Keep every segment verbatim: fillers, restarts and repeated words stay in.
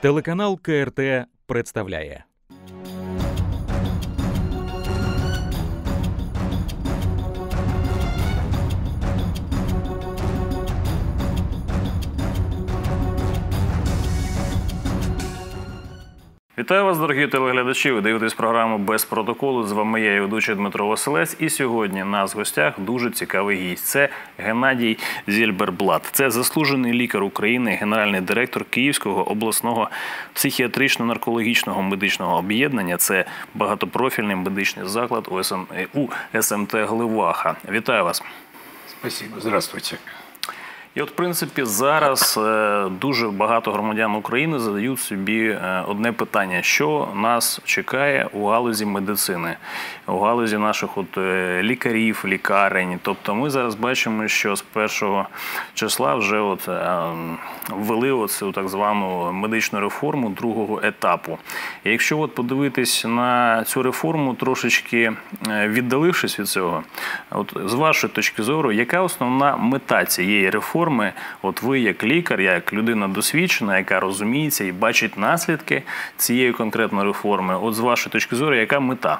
Телеканал КРТ представляє. Вітаю вас, дорогі телеглядачі. Ви дивитесь програму «Без протоколу». З вами я, ведучий Дмитро Василець. І сьогодні у нас в гостях дуже цікавий гість. Це Геннадій Зельберблат. Це заслужений лікар України, генеральний директор Київського обласного психіатрично-наркологічного медичного об'єднання. Це багатопрофільний медичний заклад у СМТ «Гливаха». Вітаю вас. Спасибо. Здравствуйте. І от, в принципі, зараз дуже багато громадян України задають собі одне питання. Що нас чекає у галузі медицини, у галузі наших от лікарів, лікарень? Тобто ми зараз бачимо, що з першого числа вже от ввели оцю так звану медичну реформу другого етапу. І якщо от подивитись на цю реформу, трошечки віддалившись від цього, от з вашої точки зору, яка основна мета цієї реформи? От ви як лікар, як людина досвідчена, яка розуміється і бачить наслідки цієї конкретної реформи, от з вашої точки зору, яка мета?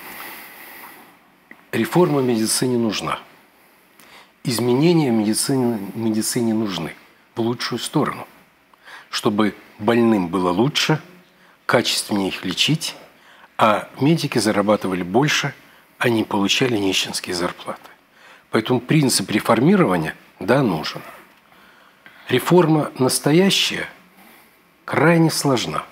Реформа в медицине нужна. Изменения в медицине, в медицине нужны в лучшую сторону, чтобы больным было лучше, качественнее их лечить, а медики зарабатывали больше, а не получали нищенские зарплаты. Поэтому принцип реформирования, да, нужен. Реформа настоящая крайне сложна.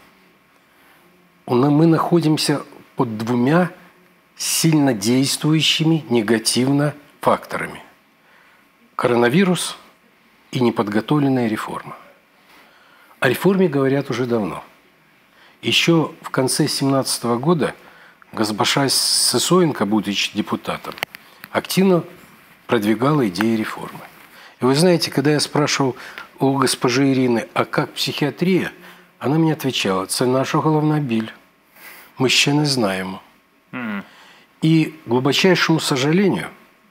Мы находимся под двумя сильно действующими негативно факторами. Коронавирус и неподготовленная реформа. О реформе говорят уже давно. Еще в конце две тысячи семнадцатого года госпожа Сысоенко, будучи депутатом, активно продвигала идеи реформы. И вы знаете, когда я спрашивал у госпожи Ирины, а как психиатрия, она мне отвечала: це наша головна біль. Мы ще не знаем. Mm. И, к глубочайшему сожалению,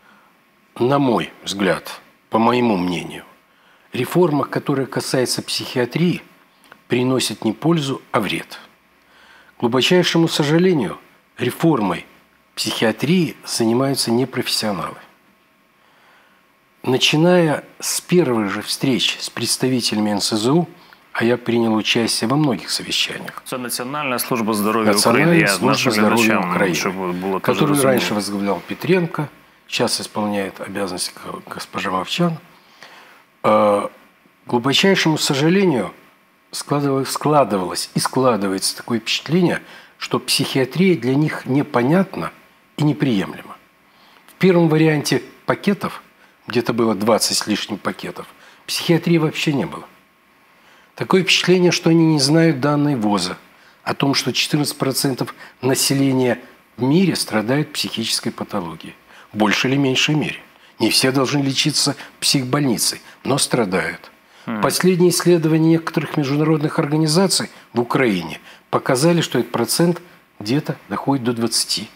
на мой взгляд, по моему мнению, реформа, которая касается психиатрии, приносит не пользу, а вред. К глубочайшему сожалению, реформой психиатрии занимаются непрофессионалы. Начиная с первых же встреч с представителями эн эс зэ у, а я принял участие во многих совещаниях. Это Национальная служба здоровья Украины, служба здоровья Украины, которую раньше возглавлял Петренко, сейчас исполняет обязанности госпожа Мовчан. К глубочайшему сожалению, складывалось и складывается такое впечатление, что психиатрия для них непонятна и неприемлема. В первом варианте пакетов, где-то было двадцать с лишним пакетов, психиатрии вообще не было. Такое впечатление, что они не знают данные ВОЗа о том, что четырнадцать процентов населения в мире страдают психической патологией. В большей или меньшей мере. Не все должны лечиться в психбольнице, но страдают. Mm. Последние исследования некоторых международных организаций в Украине показали, что этот процент где-то доходит до двадцати.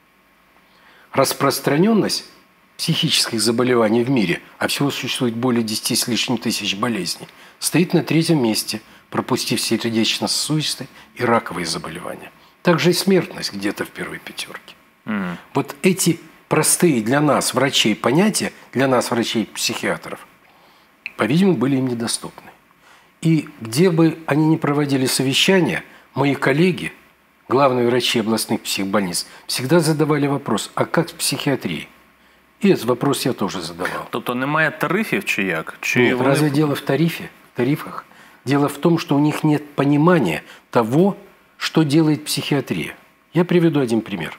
Распространенность психических заболеваний в мире, а всего существует более десяти с лишним тысяч болезней, стоит на третьем месте, пропустив сердечно-сосудистые и раковые заболевания. Также и смертность где-то в первой пятерке. Mm. Вот эти простые для нас, врачей, понятия, для нас, врачей-психиатров, по-видимому, были им недоступны. И где бы они ни проводили совещания, мои коллеги, главные врачи областных психбольниц, всегда задавали вопрос: а как в психиатрии? И этот вопрос я тоже задавал. Тобто немає тарифів чи як? Чи Нет, вони... разве дело в тарифе, в тарифах? Дело в том, что у них нет понимания того, что делает психиатрия. Я приведу один пример.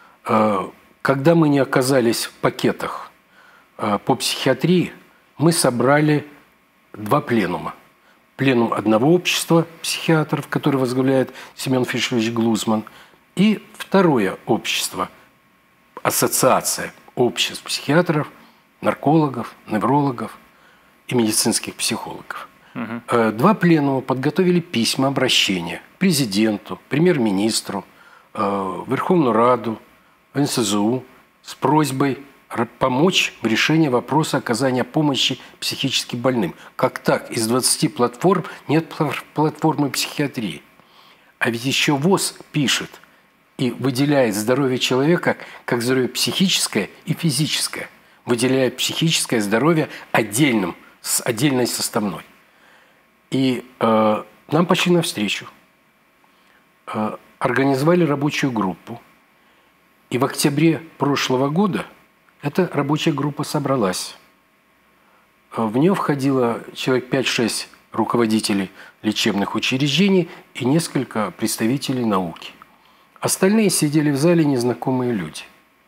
Когда мы не оказались в пакетах по психиатрии, мы собрали два пленума. Пленум одного общества психиатров, который возглавляет Семен Фишевич Глузман, и второе общество, ассоциация обществ психиатров, наркологов, неврологов и медицинских психологов. Угу. Два пленума подготовили письма обращения президенту, премьер-министру, Верховную Раду, эн эс зэ у с просьбой помочь в решении вопроса оказания помощи психически больным. Как так? Из двадцати платформ нет платформы психиатрии. А ведь еще ВОЗ пишет и выделяет здоровье человека как здоровье психическое и физическое. Выделяет психическое здоровье отдельным, с отдельной составной. И э, нам пошли навстречу. Э, организовали рабочую группу. И в октябре прошлого года эта рабочая группа собралась. В нее входило человек пять-шесть руководителей лечебных учреждений и несколько представителей науки. Остальные сидели в зале незнакомые люди.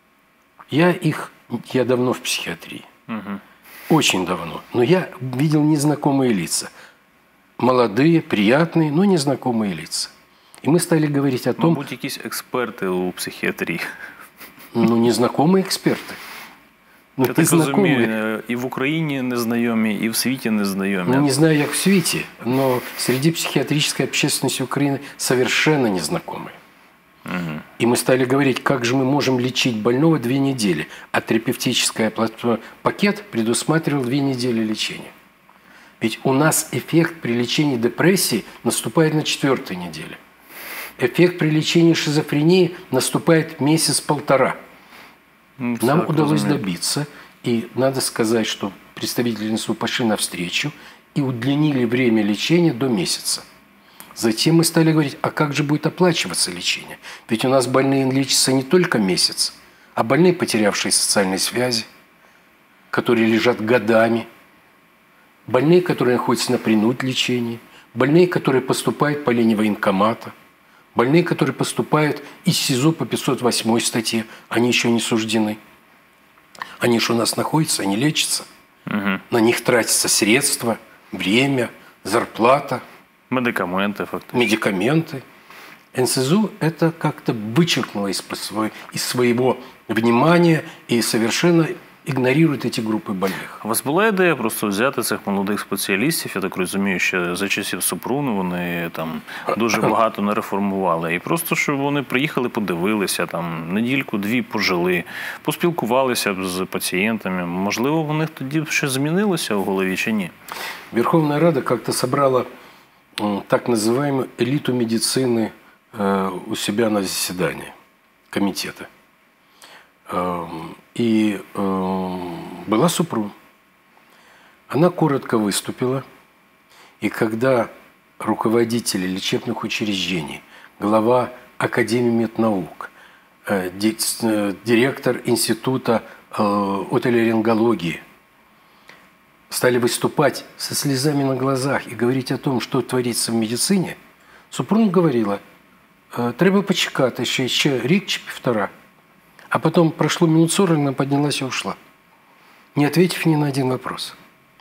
Я их, я давно в психиатрии. Угу. Очень давно. Но я видел незнакомые лица. Молодые, приятные, но незнакомые лица. И мы стали говорить о том... Мабуть, якісь експерти у психіатрії. Ну, незнакомые эксперты. Ну, Я так розумію, і в Україні незнайомі, і в світі незнайомі. Ну, не знаю, як в свете, но среди психиатрической общественности Украины совершенно незнакомые. Угу. И мы стали говорить, как же мы можем лечить больного две недели, а терапевтический пакет предусматривал две недели лечения. Ведь у нас эффект при лечении депрессии наступает на четвертой неделе. Эффект при лечении шизофрении наступает месяц-полтора. Ну, Нам удалось разумею. добиться, и надо сказать, что представители эн эс у пошли навстречу и удлинили время лечения до месяца. Затем мы стали говорить, а как же будет оплачиваться лечение? Ведь у нас больные лечатся не только месяц, а больные, потерявшие социальные связи, которые лежат годами, больные, которые находятся на принудительном лечении, больные, которые поступают по линии военкомата, больные, которые поступают из СИЗО по пятьсот восьмой статье, они еще не суждены. Они же у нас находятся, они лечатся. Угу. На них тратятся средства, время, зарплата. Медикаменты, фактически. Медикаменты. эн эс у это как-то вычеркнуло из, из своего внимания и совершенно ігнорують ці групи больних. У вас була ідея просто взяти цих молодих спеціалістів, я так розумію, що за часів Супруну вони там дуже багато не реформували. І просто, щоб вони приїхали, подивилися, там недільку-дві пожили, поспілкувалися з пацієнтами. Можливо, у них тоді щось змінилося у голові чи ні? Верховна Рада как-то собрала так называемую элиту медицины у себя на заседании комитета. И была Супрун. Она коротко выступила, и когда руководители лечебных учреждений, глава Академии меднаук, директор Института отоларингологии стали выступать со слезами на глазах и говорить о том, что творится в медицине, Супрун говорила, треба почекати ще, ще рік чи півтора. А потом прошло минут сорок, она поднялась и ушла, не ответив ни на один вопрос.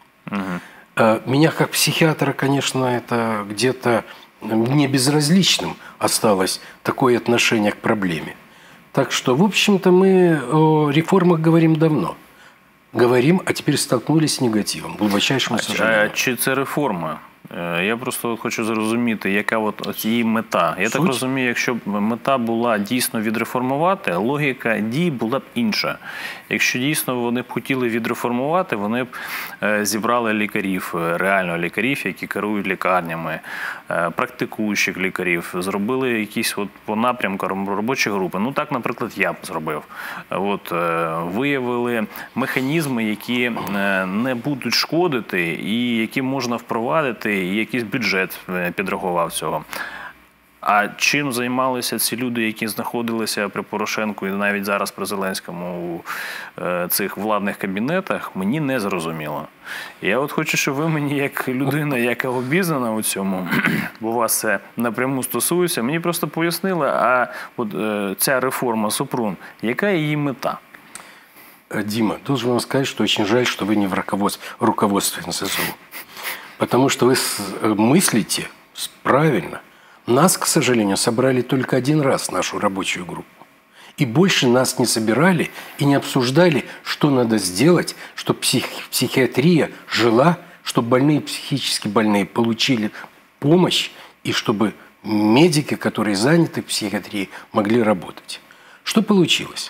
Угу. Меня как психиатра, конечно, это где-то не безразличным осталось такое отношение к проблеме. Так что, в общем-то, мы о реформах говорим давно. Говорим, а теперь столкнулись з негативом, глибочайшим сожаленням. А чи це реформа? Я просто хочу зрозуміти, яка от її мета. Я Суть? так розумію, якщо б мета була дійсно відреформувати, логіка дій була б інша. Якщо дійсно вони б хотіли відреформувати, вони б зібрали лікарів, реально лікарів, які керують лікарнями, практикуючих лікарів, зробили якісь от по напрямку робочі групи. Ну так, наприклад, я б зробив. От, виявили механізми, які не будуть шкодити і які можна впровадити, і якийсь бюджет підрахував цього. А чим займалися ці люди, які знаходилися при Порошенку і навіть зараз при Зеленському у цих владних кабінетах, мені не зрозуміло. Я от хочу, щоб ви мені, як людина, яка обізнана у цьому, бо вас це напряму стосується, мені просто пояснили, а от ця реформа Супрун, яка її мета? Дима, должен вам сказать, что очень жаль, что вы не в руководстве эн эс у. Потому что вы мыслите правильно. Нас, к сожалению, собрали только один раз, нашу рабочую группу. И больше нас не собирали и не обсуждали, что надо сделать, чтобы псих, психиатрия жила, чтобы больные, психически больные получили помощь, и чтобы медики, которые заняты в психиатрии, могли работать. Что получилось?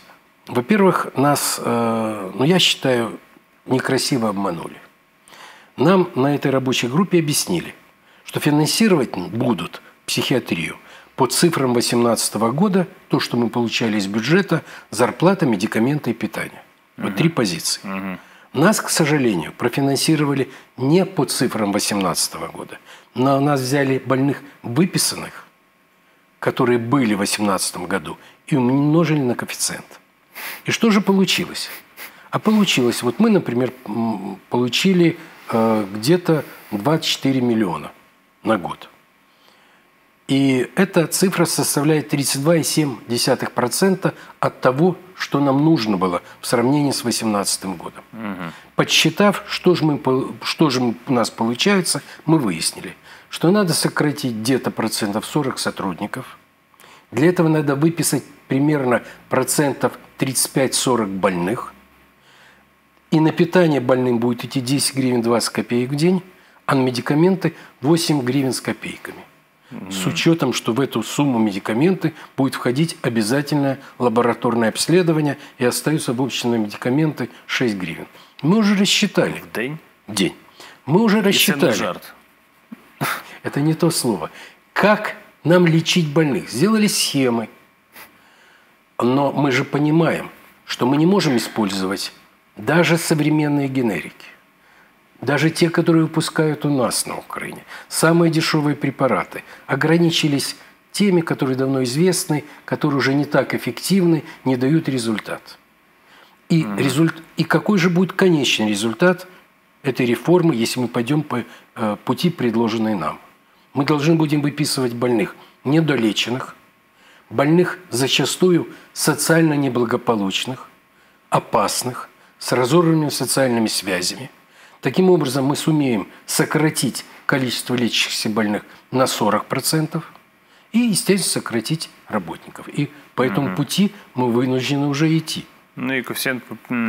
Во-первых, нас, э, ну, я считаю, некрасиво обманули. Нам на этой рабочей группе объяснили, что финансировать будут психиатрию по цифрам две тысячи восемнадцатого года, то, что мы получали из бюджета, зарплата, медикаменты и питание. Вот угу. три позиции. Угу. Нас, к сожалению, профинансировали не по цифрам две тысячи восемнадцатого года, но у нас взяли больных выписанных, которые были в две тысячи восемнадцатом году, и умножили на коэффициент. И что же получилось? А получилось, вот мы, например, получили э, где-то двадцать четыре миллиона на год. И эта цифра составляет тридцать два целых семь десятых процента от того, что нам нужно было в сравнении с две тысячи восемнадцатым годом. Угу. Подсчитав, что же, мы, что же у нас получается, мы выяснили, что надо сократить где-то процентов сорок сотрудников. Для этого надо выписать примерно процентов тридцать пять сорок больных. И на питание больным будет идти десять гривен двадцать копеек в день, а на медикаменты восемь гривен с копейками. Mm-hmm. С учетом, что в эту сумму медикаменты будет входить обязательное лабораторное обследование и остаются в общем на медикаменты шесть гривен. Мы уже рассчитали. В день? День. Мы уже рассчитали. Это не жарт. Это не то слово. Как нам лечить больных? Сделали схемы. Но мы же понимаем, что мы не можем использовать даже современные генерики. Даже те, которые выпускают у нас на Украине. Самые дешевые препараты ограничились теми, которые давно известны, которые уже не так эффективны, не дают результат. И, mm-hmm. результ... И какой же будет конечный результат этой реформы, если мы пойдем по э, пути, предложенной нам? Мы должны будем выписывать больных недолеченных, больных зачастую социально неблагополучных, опасных, с разорванными социальными связями. Таким образом, мы сумеем сократить количество лечащихся больных на сорок процентов и, естественно, сократить работников. И по этому угу. пути мы вынуждены уже идти. Ну і коефіцієнт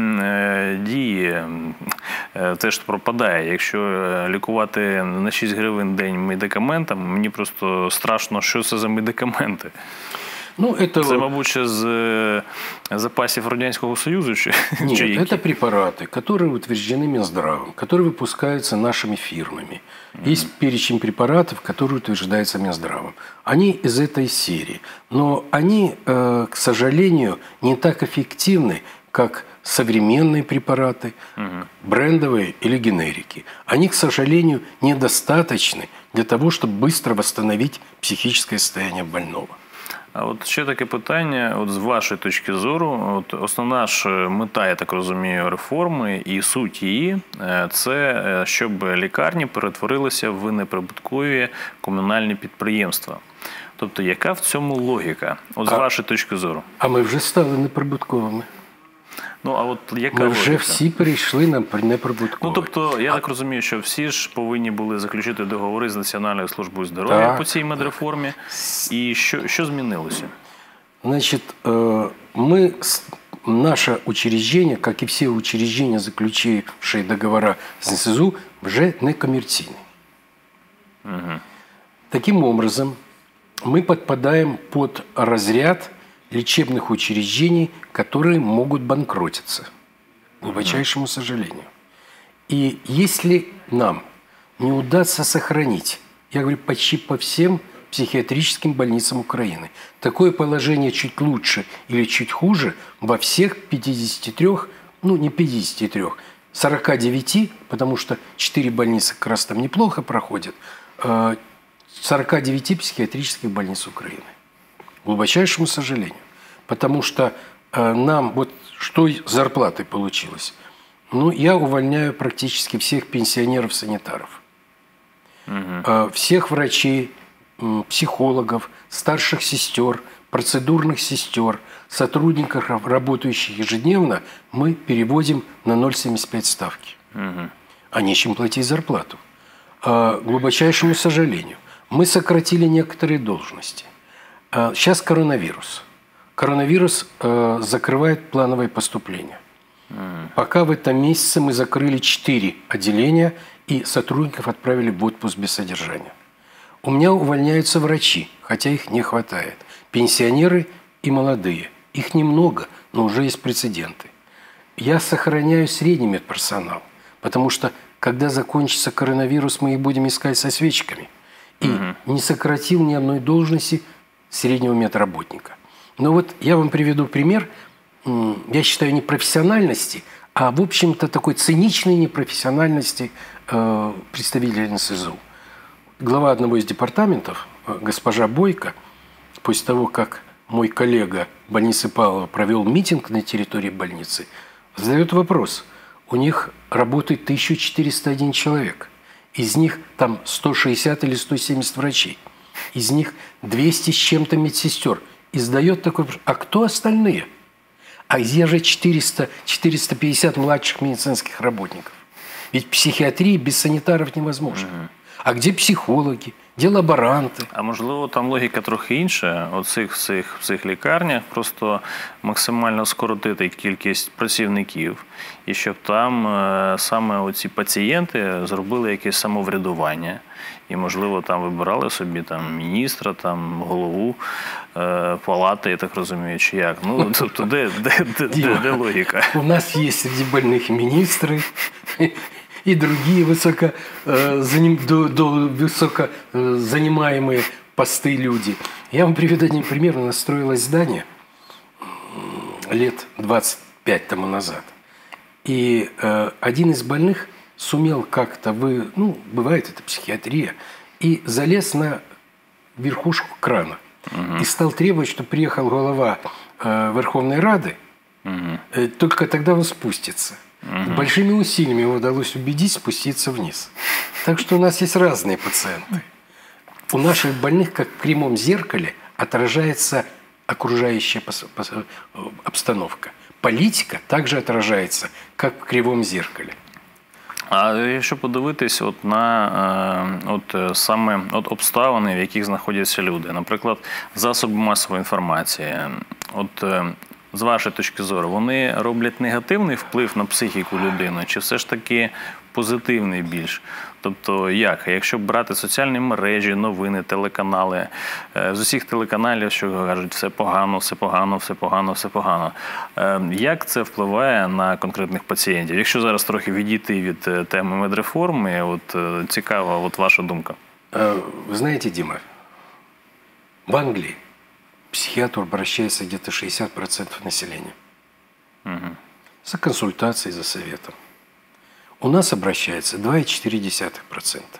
дії теж пропадає. Якщо лікувати на шість гривень в день медикаментами, мені просто страшно, що це за медикаменти. Ну, это... Це, мабуть, ще з запасів Радянського Союзу? Чи... Нет, чи это препараты, которые утверждены Минздравом, которые выпускаются нашими фирмами. Mm-hmm. Есть перечень препаратов, которые утверждаются Минздравом. Они из этой серии. Но они, э, к сожалению, не так эффективны, как современные препараты, mm-hmm. брендовые или генерики. Они, к сожалению, недостаточны для того, чтобы быстро восстановить психическое состояние больного. А от ще таке питання, от з вашої точки зору, от основна ж мета, я так розумію, реформи і суть її – це щоб лікарні перетворилися в неприбуткові комунальні підприємства. Тобто, яка в цьому логіка, от з а, вашої точки зору? А ми вже стали неприбутковими. Ну, а от яка Ми логіка? вже всі перейшли на неприбуткові. Ну, тобто, я а... так розумію, що всі ж повинні були заключити договори з Національною службою здоров'я так. по цій медреформі. І що, що змінилося? Значит, мы, наше учреждение, как и все учреждения, заключившие договора с эн эс зэ у, уже не коммерційні. Угу. Таким образом, мы подпадаем под разряд лечебных учреждений, которые могут банкротиться, к глубочайшему сожалению. И если нам не удастся сохранить, я говорю почти по всем психиатрическим больницам Украины, такое положение чуть лучше или чуть хуже во всех пятидесяти трёх, ну не пятидесяти трёх, сорока девяти, потому что четыре больницы как раз там неплохо проходят, сорока девяти психиатрических больниц Украины. К глубочайшему сожалению. Потому что э, нам, вот что зарплатой получилось. Ну, я увольняю практически всех пенсионеров-санитаров. Угу. Э, всех врачей, э, психологов, старших сестер, процедурных сестер, сотрудников, работающих ежедневно, мы переводим на ноль целых семьдесят пять сотых ставки. Угу. А нечем платить зарплату. Э, к глубочайшему сожалению. Мы сократили некоторые должности. Сейчас коронавирус. Коронавирус э, закрывает плановое поступление. Mm. Пока в этом месяце мы закрыли четыре отделения и сотрудников отправили в отпуск без содержания. У меня увольняются врачи, хотя их не хватает. Пенсионеры и молодые. Их немного, но уже есть прецеденты. Я сохраняю средний медперсонал, потому что, когда закончится коронавирус, мы их будем искать со свечками. И угу. не сократил ни одной должности среднего медработника. Но вот я вам приведу пример, я считаю, не профессиональности, а, в общем-то, такой циничной непрофессиональности э, представителей эн эс эс у. Глава одного из департаментов, госпожа Бойко, после того, как мой коллега в больнице Павлова провел митинг на территории больницы, задает вопрос. У них работает тысяча четыреста один человек. Из них там сто шестьдесят или сто семьдесят врачей. Из них двести с чем-то медсестер. И задает такой вопрос. А кто остальные? А где же четыреста - четыреста пятьдесят младших медицинских работников? Ведь в психиатрии без санитаров невозможно. Угу. А где психологи? Де лаборанти. А можливо, там логіка трохи інша. У цих, цих, цих лікарнях просто максимально скоротити кількість працівників, і щоб там е, саме оці пацієнти зробили якесь самоврядування. І, можливо, там вибирали собі там міністра, там голову е, палати, я так розумію, чи як. Ну, тобто, де, де, де, де, де логіка? У нас є серед больних міністри. И другие высоко, э, заним, до, до, высоко э, занимаемые посты люди. Я вам приведу один пример. У нас строилось здание лет двадцать пять тому назад. И э, один из больных сумел как-то, вы, ну, бывает это психиатрия, и залез на верхушку крана. Угу. И стал требовать, чтобы приехал глава э, Верховной Рады, угу. э, только тогда он спустится. Угу. Большими усилиями его удалось убедить спуститься вниз. Так что у нас есть разные пациенты. У наших больных, как в прямом зеркале, отражается окружающая обстановка. Политика также отражается, как в кривом зеркале. А якщо подивитись от на от саме от обставини, в яких знаходяться люди, наприклад, засоби масової інформації, от з вашої точки зору, вони роблять негативний вплив на психіку людини, чи все ж таки позитивний більш? Тобто як? Якщо брати соціальні мережі, новини, телеканали, з усіх телеканалів, що кажуть, все погано, все погано, все погано, все погано. Як це впливає на конкретних пацієнтів? Якщо зараз трохи відійти від теми медреформи, от цікава от ваша думка. Вы знаете, Дима, в Англии к психиатру обращается где-то шестьдесят процентов населения. Угу. За консультацией, за советом. У нас обращается два целых четыре десятых процента.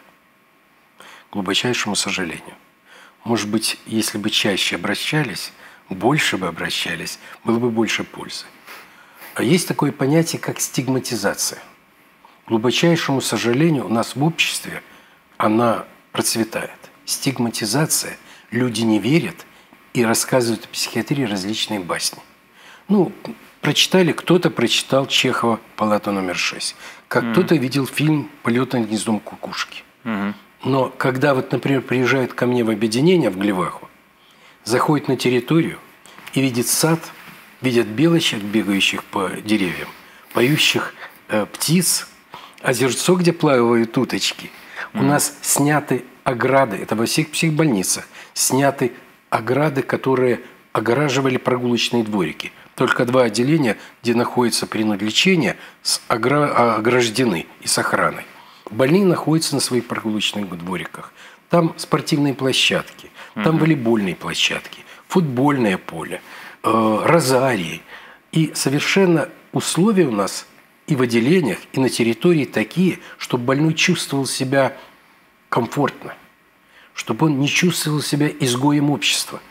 К глубочайшему сожалению. Может быть, если бы чаще обращались, больше бы обращались, было бы больше пользы. А есть такое понятие, как стигматизация. К глубочайшему сожалению, у нас в обществе она процветает. Стигматизация. Люди не верят и рассказывают о психиатрии различные басни. Ну, прочитали, кто-то прочитал Чехова «Палату номер шесть», как mm-hmm. кто-то видел фильм «Полет над гнездом кукушки». Mm-hmm. Но когда, вот, например, приезжают ко мне в объединение в Глеваху, заходят на территорию и видят сад, видят белочек, бегающих по деревьям, поющих э, птиц, озерцо, где плавают уточки. Mm-hmm. У нас сняты ограды, это во всех психбольницах, сняты ограды, которые огораживали прогулочные дворики. Только два отделения, где находится принудлечение, ограждены и с охраной. Больные находятся на своих прогулочных двориках. Там спортивные площадки, там волейбольные площадки, футбольное поле, э, розарии. И совершенно условия у нас и в отделениях, и на территории такие, чтобы больной чувствовал себя комфортно, чтобы он не чувствовал себя изгоем общества.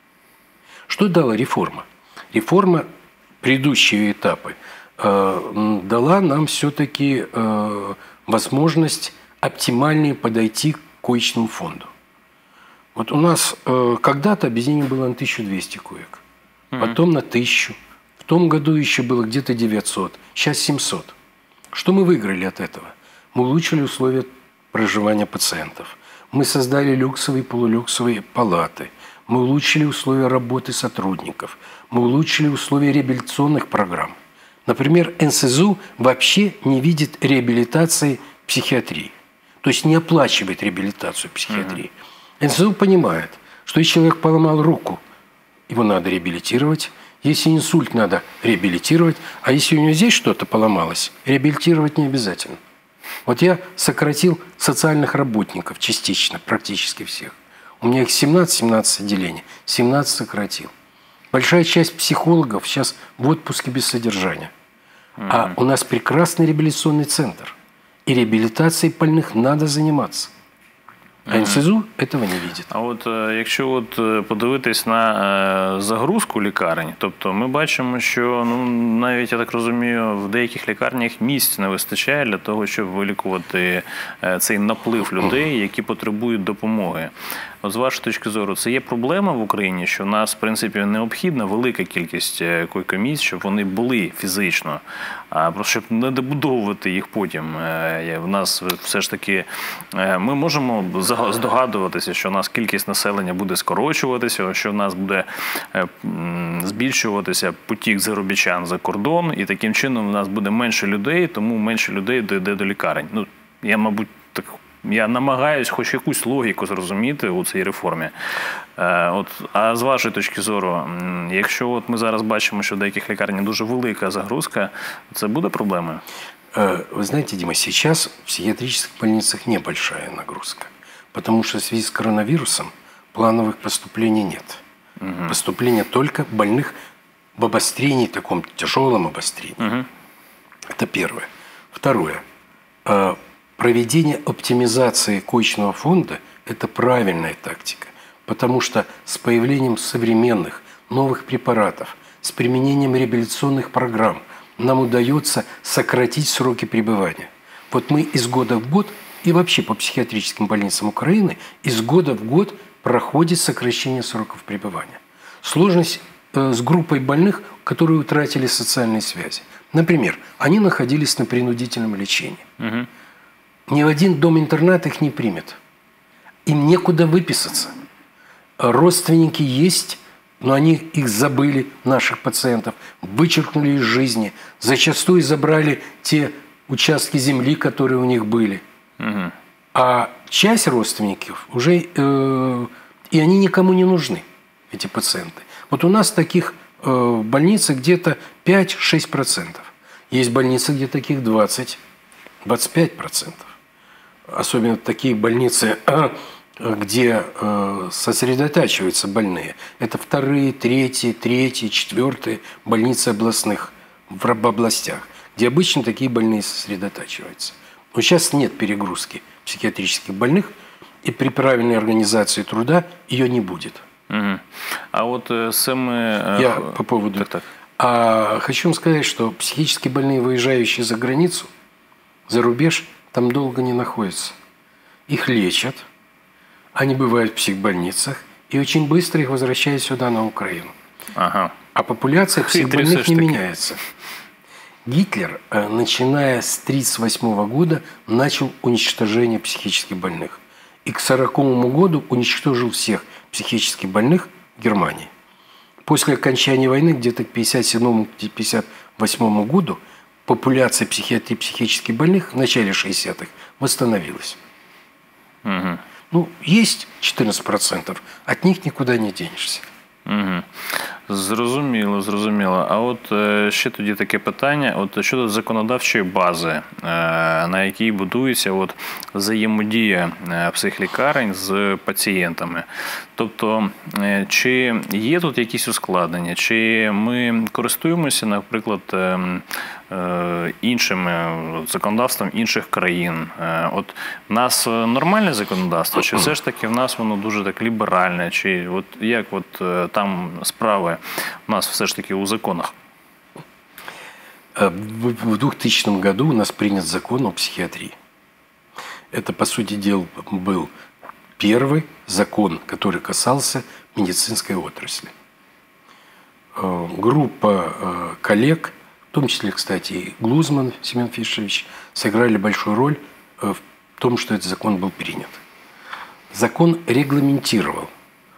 Что дала реформа? Реформа, предыдущие этапы, э, дала нам все-таки э, возможность оптимальнее подойти к коечному фонду. Вот у нас э, когда-то объединение было на тысячу двести коек, mm-hmm. потом на тысячу. В том году еще было где-то девятьсот, сейчас семьсот. Что мы выиграли от этого? Мы улучшили условия проживания пациентов. Мы создали люксовые и полулюксовые палаты. Мы улучшили условия работы сотрудников. Мы улучшили условия реабилитационных программ. Например, эн эс эс у вообще не видит реабилитации психиатрии. То есть не оплачивает реабилитацию психиатрии. Mm-hmm. эн эс эс у понимает, что если человек поломал руку, его надо реабилитировать. Если инсульт, надо реабилитировать, а если у него здесь что-то поломалось, реабилитировать не обязательно. Вот я сократил социальных работников частично, практически всех. У меня их семнадцать-семнадцать отделений, семнадцать сократил. Большая часть психологов сейчас в отпуске без содержания. Mm-hmm. А у нас прекрасный реабилитационный центр. И реабилитацией больных надо заниматься. А ен ес зе у этого не видить. А от якщо от подивитись на загрузку лікарень, тобто ми бачимо, що ну навіть, я так розумію, в деяких лікарнях місць не вистачає для того, щоб вилікувати цей наплив людей, які потребують допомоги. От з вашої точки зору, це є проблема в Україні, що в нас, в принципі, необхідна велика кількість койко-місць, щоб вони були фізично, а просто щоб не добудовувати їх потім. В нас все ж таки, ми можемо здогадуватися, що у нас кількість населення буде скорочуватися, що в нас буде збільшуватися потік заробітчан за кордон, і таким чином у нас буде менше людей, тому менше людей дійде до лікарень. Ну, я, мабуть, так Я намагаюсь хоч якусь логіку зрозуміти у цій реформі. От, а з вашої точки зору, якщо от ми зараз бачимо, що в деяких лікарнях дуже велика загрузка, це буде проблемою? Вы знаете, Дима, сейчас в психиатрических больницах небольшая нагрузка, потому что в связи с коронавирусом плановых поступлений нет. Угу. Поступления только больных в обострении, таком тяжелом обострении. Угу. Это первое. Второе. Проведение оптимизации коечного фонда – это правильная тактика, потому что с появлением современных новых препаратов, с применением реабилитационных программ нам удается сократить сроки пребывания. Вот мы из года в год, и вообще по психиатрическим больницам Украины, из года в год проходит сокращение сроков пребывания. Сложность с группой больных, которые утратили социальные связи. Например, они находились на принудительном лечении. Угу. Ни один дом-интернат их не примет. Им некуда выписаться. Родственники есть, но они их забыли, наших пациентов, вычеркнули из жизни. Зачастую забрали те участки земли, которые у них были. Угу. А часть родственников уже... Э, и они никому не нужны, эти пациенты. Вот у нас таких э, в больницах где-то пять-шесть процентов. Есть больницы, где таких двадцать-двадцать пять процентов. Особенно такие больницы, где сосредотачиваются больные. Это вторые, третьи, третьи, четвертые больницы областных, в областях, где обычно такие больные сосредотачиваются. Но сейчас нет перегрузки психиатрических больных, и при правильной организации труда ее не будет. Угу. А вот сами... Я по поводу... Так, так. А хочу вам сказать, что психически больные, выезжающие за границу, за рубеж, там долго не находятся. Их лечат, они бывают в психбольницах, и очень быстро их возвращают сюда, на Украину. Ага. А популяция психбольных не меняется. Гитлер, начиная с тысяча девятьсот тридцать восьмого года, начал уничтожение психически больных. И к сороковому году уничтожил всех психически больных в Германии. После окончания войны, где-то к пятьдесят седьмому — пятьдесят восьмому году, популяция психиатрии психически больных в начале шестидесятых восстановилась. Угу. Ну, есть четырнадцать процентов, от них никуда не денешься. Угу. Зрозуміло, зрозуміло. А от ще тоді таке питання, от щодо законодавчої бази, на якій будується от взаємодія психлікарень з пацієнтами. Тобто, чи є тут якісь ускладнення, чи ми користуємося, наприклад, іншим законодавством інших країн? От в нас нормальне законодавство, чи все ж таки в нас воно дуже так ліберальне, чи от як от там справи у нас все ж таки у законах? В двухтысячном году у нас принят закон о психиатрии. Это, по сути дела, был первый закон, который касался медицинской отрасли. Группа коллег, в том числе, кстати, и Глузман Семен Фишевич, сыграли большую роль в том, что этот закон был принят. Закон регламентировал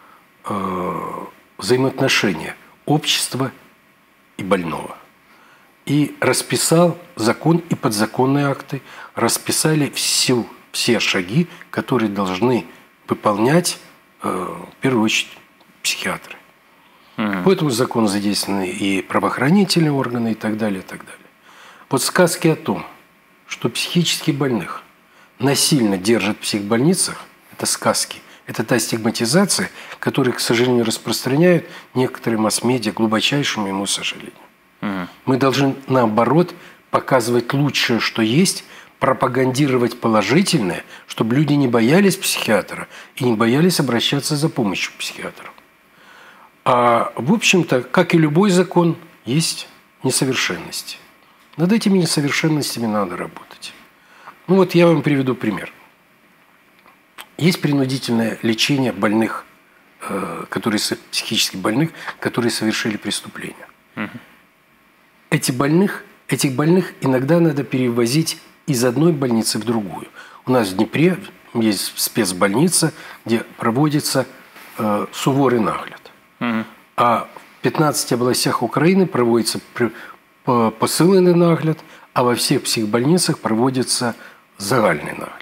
взаимоотношения общества и больного. И расписал закон и подзаконные акты, расписали все, все шаги, которые должны выполнять, в первую очередь, психиатры. Угу. По этому закону задействованы и правоохранительные органы, и так далее, и так далее. Вот сказки о том, что психически больных насильно держат в психбольницах, это сказки. Это та стигматизация, которую, к сожалению, распространяют некоторые масс-медиа, к глубочайшему ему сожалению. Угу. Мы должны, наоборот, показывать лучшее, что есть, пропагандировать положительное, чтобы люди не боялись психиатра и не боялись обращаться за помощью к психиатру. А, в общем-то, как и любой закон, есть несовершенности. Над этими несовершенностями надо работать. Ну вот я вам приведу пример. Есть принудительное лечение больных, которые, психически больных, которые совершили преступление. Угу. Эти больных, этих больных иногда надо перевозить из одной больницы в другую. У нас в Днепре есть спецбольница, где проводится э, суворый нагляд. Угу. А в пятнадцати областях Украины проводится посилений нагляд, а во всех психбольницах проводится загальный нагляд.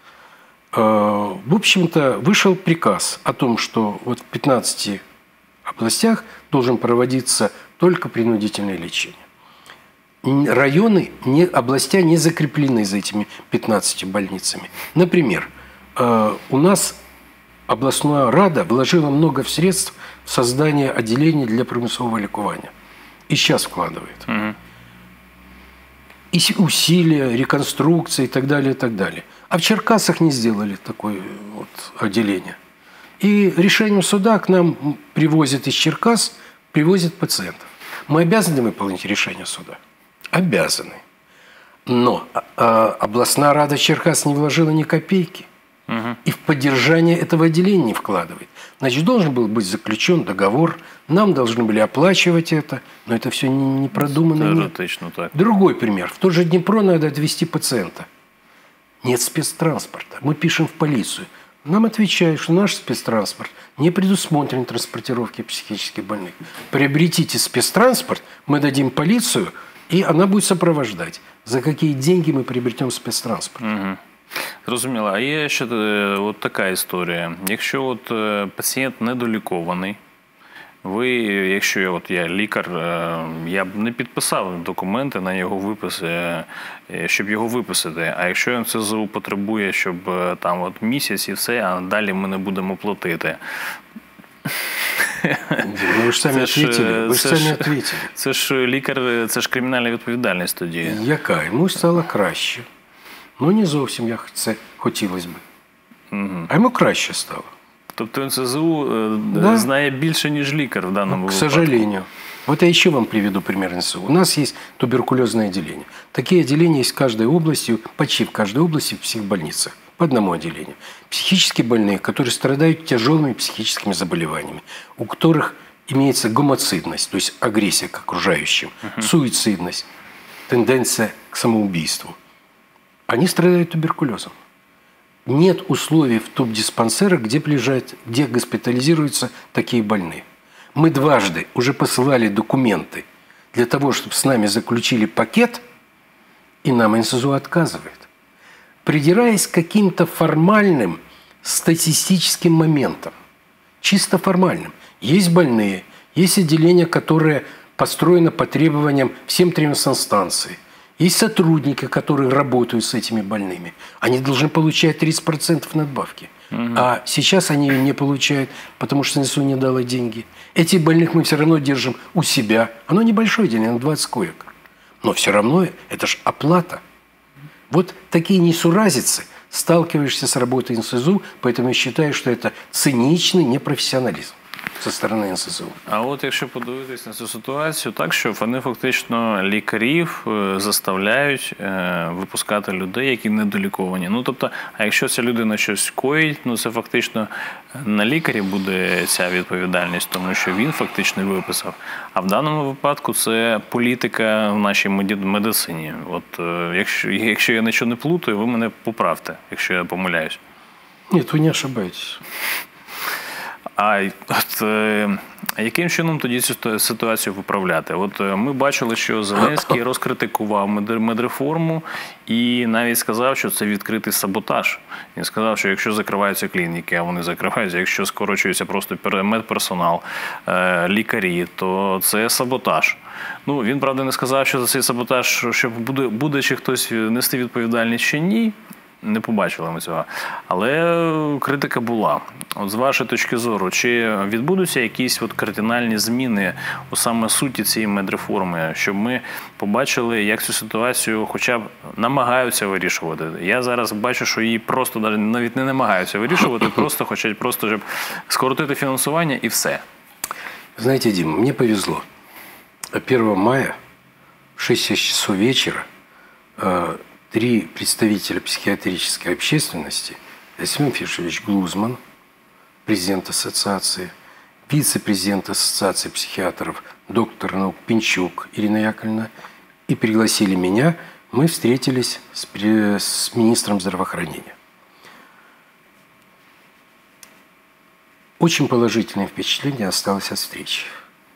В общем-то, вышел приказ о том, что вот в пятнадцати областях должен проводиться только принудительное лечение. Районы, не, областя не закреплены за этими пятнадцатью больницами. Например, у нас областная рада вложила много средств в создание отделений для примусового лікування. И сейчас вкладывает. Угу. И усилия, реконструкция и так далее, и так далее. А в Черкасах не сделали такое вот отделение. И решением суда к нам привозят из Черкас, привозят пациентов. Мы обязаны выполнить решение суда? Обязаны. Но а, областная рада Черкас не вложила ни копейки. Угу. И в поддержание этого отделения не вкладывает. Значит, должен был быть заключен договор, нам должны были оплачивать это, но это все не, не продумано. Точно так. Другой пример. В тот же Днепро надо отвезти пациента. Нет спецтранспорта. Мы пишем в полицию. Нам отвечают, что наш спецтранспорт не предусмотрен транспортировке психически больных. Приобретите спецтранспорт, мы дадим полицию, и она будет сопровождать. За какие деньги мы приобретем спецтранспорт? Угу. Зрозуміло. А є ще от така історія. Якщо от пацієнт недолікований, ви, якщо от я лікар, я б не підписав документи на його випис, щоб його виписати. А якщо ен ес зе у потребує, щоб там от місяць і все, а далі ми не будемо платити. Ви ж самі відповіли. Ви ж самі відповіли. Це ж лікар, це ж кримінальна відповідальність тоді. Яка? Йому стало краще. Ну, не зовсім, як це хотілося б. Угу. А йому краще стало. Тобто ен ес зе у да? знає більше, ніж лікар в даному ну, к випадку. К сожалению. Вот я еще вам приведу пример ен ес зе у. У нас есть туберкулезное отделение. Такие отделения есть в каждой области, почти в каждой области в психбольницах. По одному отделению. Психически больные, которые страдают тяжелыми психическими заболеваниями, у которых имеется гомоцидность, то есть агрессия к окружающим, угу. суицидность, тенденция к самоубийству. Они страдают туберкулезом. Нет условий в тубдиспансерах, где, лежат, где госпитализируются такие больные. Мы дважды уже посылали документы для того, чтобы с нами заключили пакет, и нам эн эс зэ у отказывает. Придираясь к каким-то формальным статистическим моментам. Чисто формальным. Есть больные, есть отделения, которые построены по требованиям всем трем санстанций. Есть сотрудники, которые работают с этими больными. Они должны получать тридцать процентов надбавки. Угу. А сейчас они ее не получают, потому что эн эс зэ у не дало деньги. Этих больных мы все равно держим у себя. Оно небольшое отделение, на двадцать коек. Но все равно это же оплата. Вот такие несуразицы, сталкиваешься с работой эн эс зэ у, поэтому я считаю, что это циничный непрофессионализм со сторони ен ес зе у. А от якщо подивитись на цю ситуацію, так що вони фактично лікарів заставляють випускати людей, які недоліковані. Ну, тобто, а якщо ця людина щось коїть, ну це фактично на лікарі буде ця відповідальність, тому що він фактично виписав. А в даному випадку це політика в нашій медицині. От якщо, якщо я нічого не плутаю, ви мене поправте, якщо я помиляюсь. Ні, ви не ошибаєтесь. А от, е, яким чином тоді цю ситуацію виправляти? От е, ми бачили, що Зеленський розкритикував мед- медреформу і навіть сказав, що це відкритий саботаж. Він сказав, що якщо закриваються клініки, а вони закриваються, якщо скорочується просто пер- медперсонал, е, лікарі, то це саботаж. Ну, він, правда, не сказав, що за цей саботаж, що буде, буде чи хтось нести відповідальність чи ні. Не побачили ми цього. Але критика була. От з вашої точки зору, чи відбудуться якісь от кардинальні зміни у саме суті цієї медреформи, щоб ми побачили, як цю ситуацію хоча б намагаються вирішувати? Я зараз бачу, що її просто навіть не намагаються вирішувати, просто хочуть просто, щоб скоротити фінансування і все. Знаете, Дима, мне повезло. первого мая в шесть часов вечера э, три представителя психиатрической общественности, Семен Фишевич Глузман, президент ассоциации, вице-президент ассоциации психиатров, доктор наук Пинчук Ирина Яковлевна, и пригласили меня. Мы встретились с, с министром здравоохранения. Очень положительное впечатление осталось от встречи.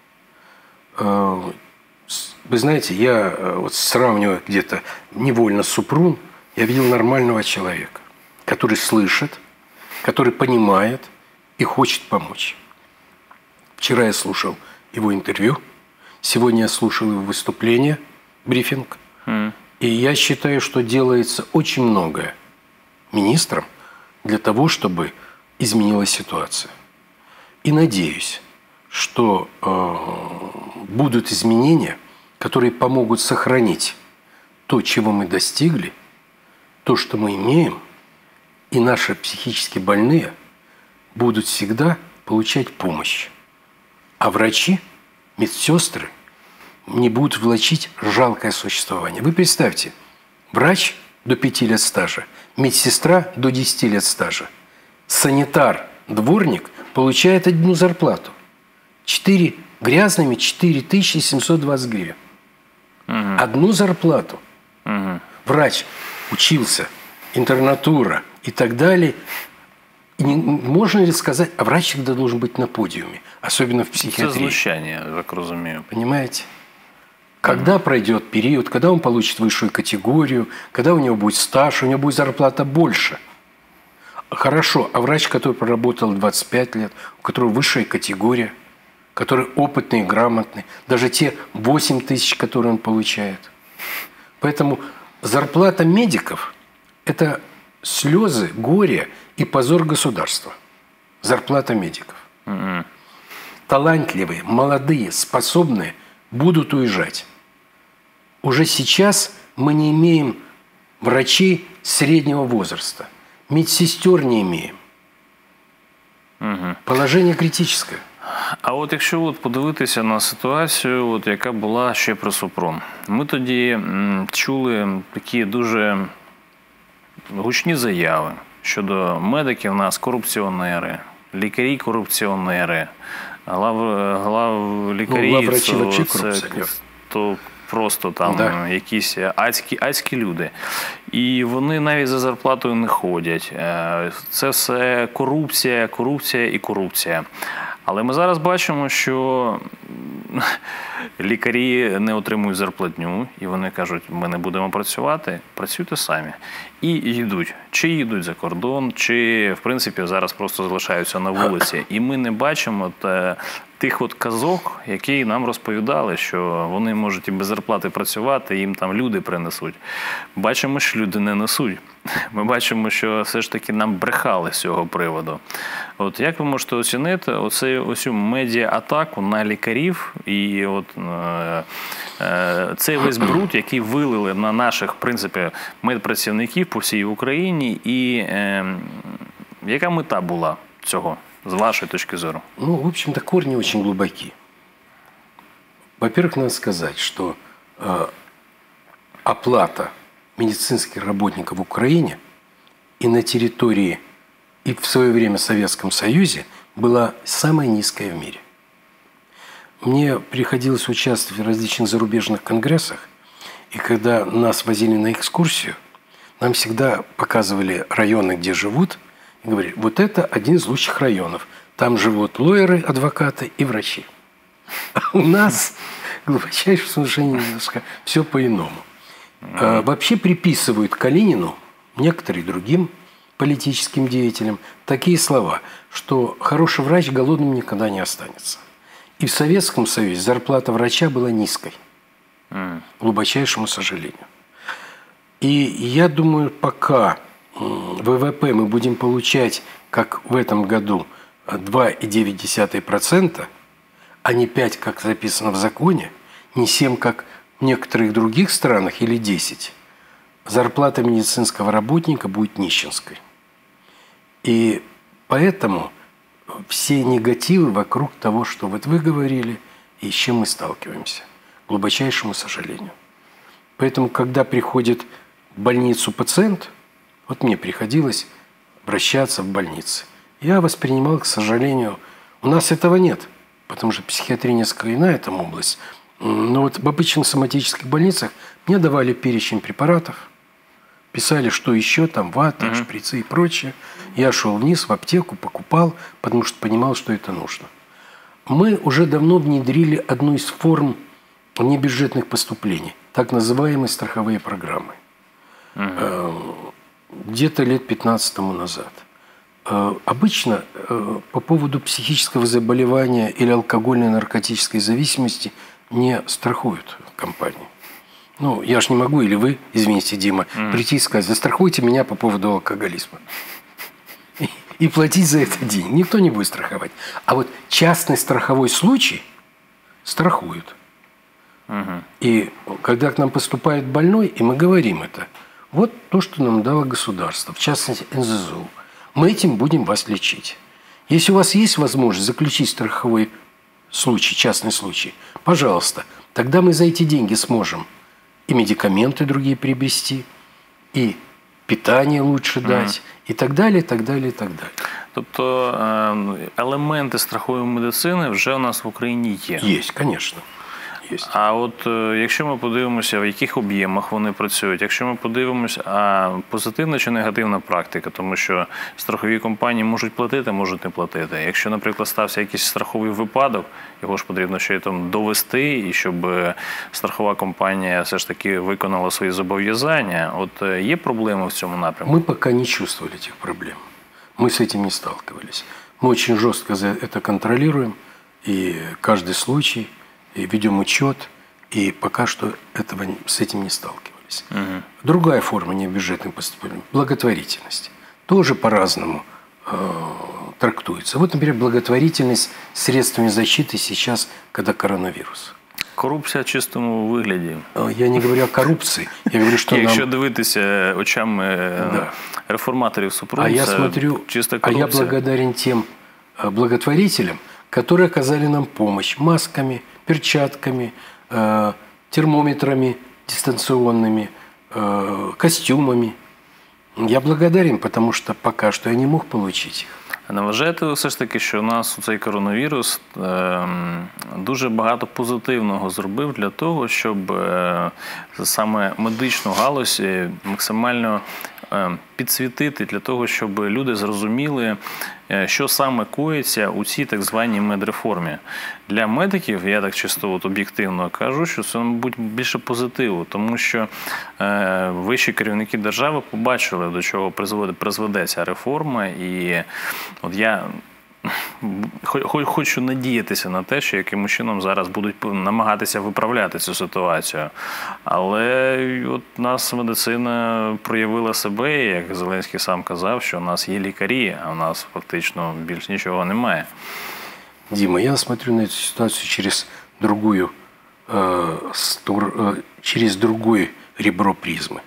Вы знаете, я вот сравниваю где-то невольно с Супрун, я видел нормального человека, который слышит, который понимает и хочет помочь. Вчера я слушал его интервью, сегодня я слушал его выступление, брифинг, mm. и я считаю, что делается очень многое министром для того, чтобы изменилась ситуация. И надеюсь, что э, будут изменения, которые помогут сохранить то, чего мы достигли, то, что мы имеем, и наши психически больные будут всегда получать помощь. А врачи, медсестры не будут влачить жалкое существование. Вы представьте, врач до пяти лет стажа, медсестра до десяти лет стажа, санитар, дворник получает одну зарплату. Четыре, грязными четыре тысячи семьсот двадцать гривен. Угу. Одну зарплату. Угу. Врач учился, интернатура и так далее. И не, можно ли сказать, а врач всегда должен быть на подиуме, особенно в психиатрии. Это знущание, как разумею. Понимаете? Когда угу. пройдет период, когда он получит высшую категорию, когда у него будет стаж, у него будет зарплата больше. Хорошо, а врач, который проработал двадцать пять лет, у которого высшая категория, который опытный и грамотный, даже те восемь тысяч, которые он получает. Поэтому зарплата медиков – это слезы, горе и позор государства. Зарплата медиков. Mm-hmm. Талантливые, молодые, способные будут уезжать. Уже сейчас мы не имеем врачей среднего возраста. Медсестер не имеем. Mm-hmm. Положение критическое. А от якщо от подивитися на ситуацію, от яка була ще при Супрун, ми тоді м, чули такі дуже гучні заяви щодо медиків у нас корупціонери, лікарі корупціонери, глав, глав лікарі, ну, врачі, то, це, то просто там да. якісь адські, адські люди. І вони навіть за зарплатою не ходять. Це все корупція, корупція і корупція. Але ми зараз бачимо, що лікарі не отримують зарплатню, і вони кажуть, ми не будемо працювати, працюйте самі. І йдуть. Чи йдуть за кордон, чи, в принципі, зараз просто залишаються на вулиці. І ми не бачимо тих от казок, які нам розповідали, що вони можуть і без зарплати працювати, їм там люди принесуть. Бачимо, що люди не несуть. Ми бачимо, що все ж таки нам брехали з цього приводу. От як ви можете оцінити оцей, оцю медіа-атаку на лікарів і от, е, е, цей весь бруд, який вилили на наших, в принципі, медпрацівників по всій Україні, і е, яка мета була цього, з вашей точки зрения? Ну, в общем-то, корни очень глубоки. Во-первых, надо сказать, что э, оплата медицинских работников в Украине и на территории, и в свое время в Советском Союзе была самая низкая в мире. Мне приходилось участвовать в различных зарубежных конгрессах, и когда нас возили на экскурсию, нам всегда показывали районы, где живут и говорили, вот это один из лучших районов. Там живут лоеры, адвокаты и врачи. А у нас, глубочайшее сужение, все по-иному. А, вообще приписывают Калинину, некоторые другим политическим деятелям, такие слова, что хороший врач голодным никогда не останется. И в Советском Союзе зарплата врача была низкой, к глубочайшему сожалению. И я думаю, пока ВВП мы будем получать, как в этом году, два и девять десятых процента, а не пять, как записано в законе, не семь, как в некоторых других странах, или десять, зарплата медицинского работника будет нищенской. И поэтому все негативы вокруг того, что вот вы говорили, и с чем мы сталкиваемся, к глубочайшему сожалению. Поэтому, когда приходит в больницу пациент, вот мне приходилось обращаться в больнице, я воспринимал, к сожалению, у нас этого нет, потому что психиатрия несколько иная там область. Но вот в обычных соматических больницах мне давали перечень препаратов, писали, что еще там, вата, mm-hmm. шприцы и прочее. Я шел вниз в аптеку, покупал, потому что понимал, что это нужно. Мы уже давно внедрили одну из форм небюджетных поступлений, так называемые страховые программы. Mm-hmm. Где-то лет пятнадцать тому назад. Обычно по поводу психического заболевания или алкогольной наркотической зависимости не страхуют компании. Ну, я ж не могу, или вы, извините, Дима, mm. прийти и сказать, застрахуйте меня по поводу алкоголизма. И, и платить за это деньги. Никто не будет страховать. А вот частный страховой случай страхуют. Mm-hmm. И когда к нам поступает больной, и мы говорим это, вот то, что нам дало государство, в частности эн зэ зэ у, мы этим будем вас лечить. Если у вас есть возможность заключить страховой случай, частный случай, пожалуйста, тогда мы за эти деньги сможем и медикаменты другие приобрести, и питание лучше дать, mm. і так далі, так далі, так далі. Тобто елементи страхової медицини вже у нас в Україні є? Є, звісно. А от якщо ми подивимося, в яких об'ємах вони працюють, якщо ми подивимося, а позитивна чи негативна практика, тому що страхові компанії можуть платити, можуть не платити. Якщо, наприклад, стався якийсь страховий випадок, його ж потрібно ще й там довести, і щоб страхова компанія все ж таки виконала свої зобов'язання. От є проблеми в цьому напрямку? Ми поки не чувствовали цих проблем. Ми з цим не сталкивались. Ми дуже жорстко це контролюємо, і кожен случай и ведем учет, и пока что этого, с этим не сталкивались. Угу. Другая форма небюджетных поступлений – благотворительность. Тоже по-разному э, трактуется. Вот, например, благотворительность средствами защиты сейчас, когда коронавирус. Корупція в чистому вигляді. Я не говорю о коррупции. Я говорю, что Якщо нам... дивитися очами да. реформаторів Супрун, а я смотрю, чиста коррупция. А я благодарен тем благотворителям, которые оказали нам помощь масками, перчатками, э, термометрами дистанционными, э, костюмами. Я благодарен, потому что пока что я не мог получить их. А не вважаєте ви все ж таки, що у нас цей коронавірус е, дуже багато позитивного зробив для того, щоб е, саме медичну галузь максимально е, підсвітити, для того, щоб люди зрозуміли, що саме коїться у цій так званій медреформі. Для медиків, я так чисто от об'єктивно кажу, що це, мабуть, більше позитиву, тому що е, вищі керівники держави побачили, до чого призведе, призведе ця реформа, і от я хочу надіятися на те, що якимось чином зараз будуть намагатися виправляти цю ситуацію. Але от нас медицина проявила себе, як Зеленський сам казав, що у нас є лікарі, а у нас фактично більш нічого немає. Дима, я смотрю на эту ситуацию через другую, э, стор, э, через другое ребро призмы.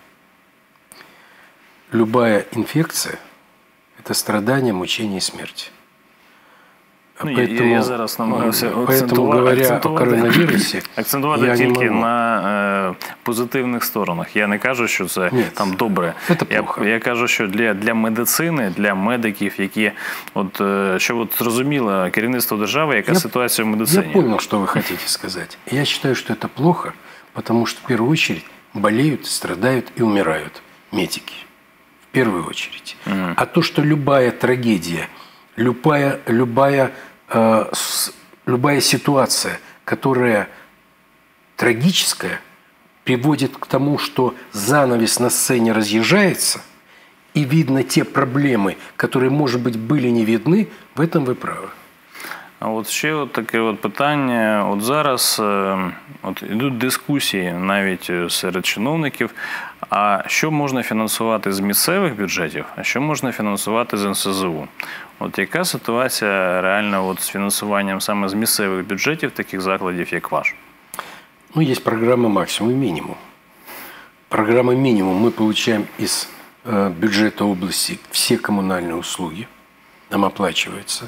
Любая инфекция – это страдание, мучение и смерть. Ну, поэтому, я, я зараз намагався поэтому, говоря акцентувати, о коронавірусі, акцентувати тільки на е, позитивних сторонах. Я не кажу, що це Ні, там добре. Я, я кажу, що для, для медицини, для медиків, які, от, щоб от зрозуміло керівництво держави, яка я, ситуація в медицині. Я понял, что вы хотите сказать. Я считаю, что это плохо, потому что в первую очередь болеют, страдают и умирают медики. В в первую очередь. Mm. А то, что любая трагедия, любая, любая, э, с, любая ситуация, которая трагическая, приводит к тому, что занавес на сцене разъезжается, и видно те проблемы, которые, может быть, были не видны, в этом вы правы. А от ще от таке от питання. От зараз от ідуть дискусії навіть серед чиновників, а що можна фінансувати з місцевих бюджетів, а що можна фінансувати з ен ес зе у. От яка ситуація реально от з фінансуванням саме з місцевих бюджетів таких закладів, як ваш? Ну, есть программа «Максимум» и «Минимум». Программа «Минимум» мы получаем из э, бюджета области все коммунальные услуги, нам оплачивается.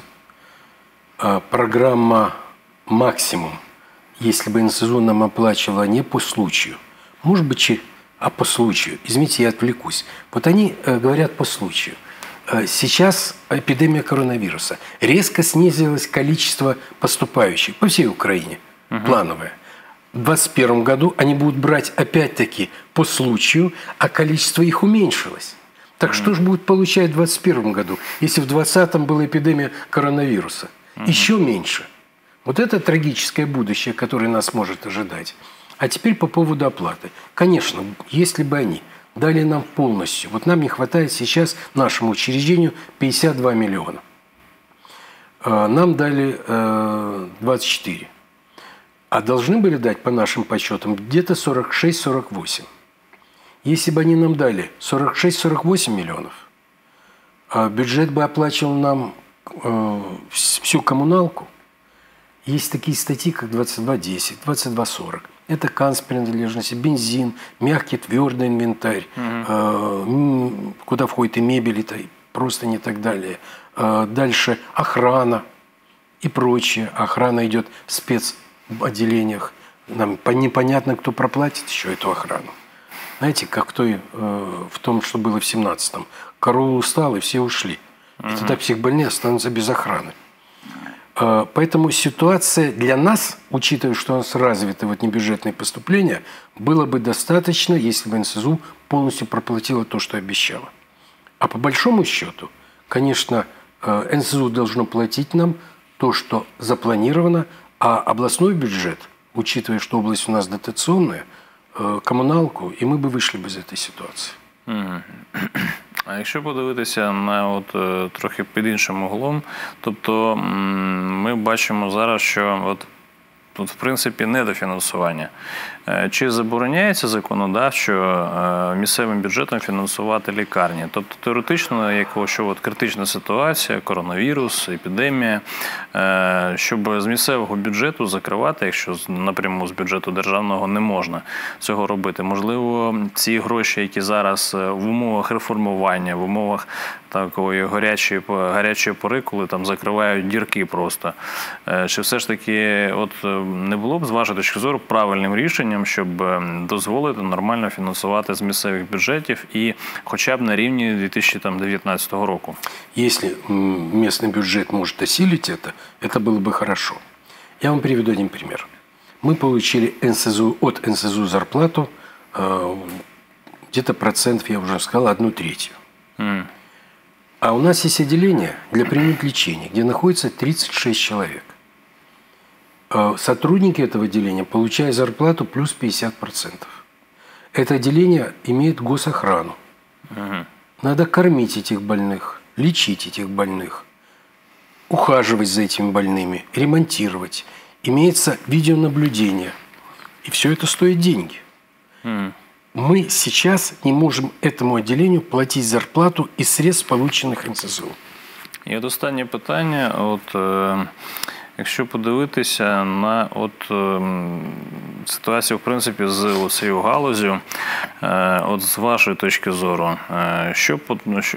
А программа «Максимум», если бы эн эс зэ у нам оплачивала не по случаю, может быть, а по случаю, извините, я отвлекусь. Вот они э, говорят по случаю. Э, сейчас эпидемия коронавируса. Резко снизилось количество поступающих по всей Украине, угу. плановое. В двадцать первом году они будут брать опять-таки по случаю, а количество их уменьшилось. Так mm-hmm. что же будет получать в двадцать первом году, если в двадцатом была эпидемия коронавируса? Mm-hmm. Еще меньше. Вот это трагическое будущее, которое нас может ожидать. А теперь по поводу оплаты. Конечно, если бы они дали нам полностью, вот нам не хватает сейчас нашему учреждению пятьдесят два миллиона. Нам дали двадцать четыре. А должны были дать, по нашим подсчетам, где-то сорок шесть — сорок восемь. Если бы они нам дали сорок шесть — сорок восемь миллионов, бюджет бы оплачивал нам э, всю коммуналку. Есть такие статьи, как двадцать два десять, двадцать два сорок. Это КАНС принадлежности, бензин, мягкий, твердый инвентарь, угу. э, куда входит и мебель, и простыни и так далее. Э, дальше охрана и прочее. Охрана идет в спец в отделениях. Нам непонятно, кто проплатит еще эту охрану. Знаете, как в, той, э, в том, что было в семнадцатом. Корова устала, и все ушли. И uh-huh. тогда психбольные останутся без охраны. Э, поэтому ситуация для нас, учитывая, что у нас развиты вот небюджетные поступления, было бы достаточно, если бы эн эс зэ у полностью проплатила то, что обещала. А по большому счету, конечно, э, эн эс зэ у должно платить нам то, что запланировано. А областной бюджет, учитывая, что область у нас дотационная, коммуналку, і ми б вийшли б з цієї ситуації. Mm. А якщо подивитися на от, трохи під іншим углом, тобто ми бачимо зараз, що от, тут, в принципі, недофінансування. Чи забороняється законодавчо місцевим бюджетом фінансувати лікарні? Тобто, теоретично, якщо от критична ситуація, коронавірус, епідемія, щоб з місцевого бюджету закривати, якщо напряму з бюджету державного не можна цього робити. Можливо, ці гроші, які зараз в умовах реформування, в умовах такої гарячої, гарячої пори, коли там закривають дірки просто, чи все ж таки от не було б, з вашої точки зору, правильним рішенням, щоб дозволити нормально фінансувати з місцевих бюджетів і хоча б на рівні дві тисячі дев'ятнадцятого року? Если местный бюджет может осилить это, это было бы хорошо. Я вам приведу один пример. Мы получили эн эс зэ у, от эн эс зэ у зарплату где-то процентов, я уже сказал, одну третью. Mm. А у нас есть отделение для принятия лечения, где находится тридцать шесть человек. Сотрудники этого отделения получают зарплату плюс пятьдесят процентов. Это отделение имеет госохрану. Угу. Надо кормить этих больных, лечить этих больных, ухаживать за этими больными, ремонтировать. Имеется видеонаблюдение. И все это стоит деньги. Угу. Мы сейчас не можем этому отделению платить зарплату из средств, полученных эн эс зэ у. І от останнє питання. От, е, якщо подивитися на от, е, ситуацію, в принципі, з цією галузю, е, от з вашої точки зору, е, що, що от,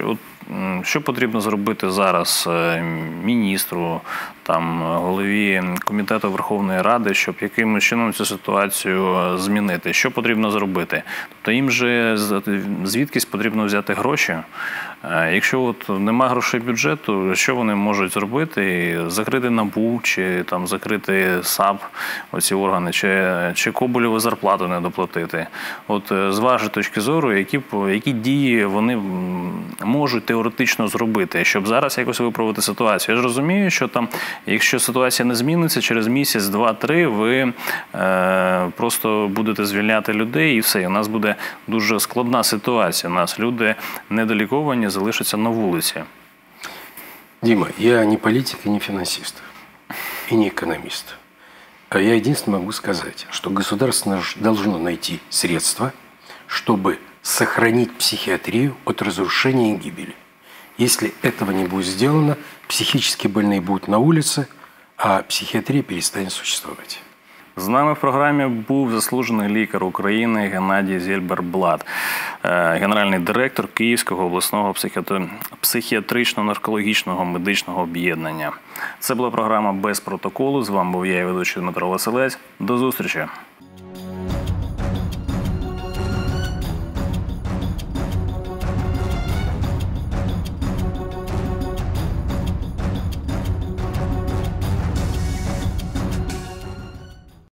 що потрібно зробити зараз міністру, там, голові Комітету Верховної Ради, щоб якимось чином цю ситуацію змінити? Що потрібно зробити? Тобто їм же звідкись потрібно взяти гроші. Якщо от нема грошей бюджету, що вони можуть зробити? Закрити НАБУ, чи там закрити САП, оці органи, чи, чи Коболєву зарплату не доплатити? От з вашої точки зору, які, які дії вони можуть теоретично зробити, щоб зараз якось виправити ситуацію? Я ж розумію, що там, якщо ситуація не зміниться, через місяць, два, три ви е, просто будете звільняти людей і все. І у нас буде дуже складна ситуація. У нас люди недоліковані, залишаться на вулиці. Дима, я не политик и не финансист, и не экономист. А я единственное могу сказать, что государство должно найти средства, чтобы сохранить психиатрию от разрушения и гибели. Если этого не будет сделано, психически больные будут на улице, а психіатрія перестане существовать. З нами в програмі був заслужений лікар України Геннадій Зєльберблат, генеральний директор Київського обласного психіатрично-наркологічного медичного об'єднання. Це була програма «Без протоколу». З вами був я і ведучий Дмитро Василець. До зустрічі!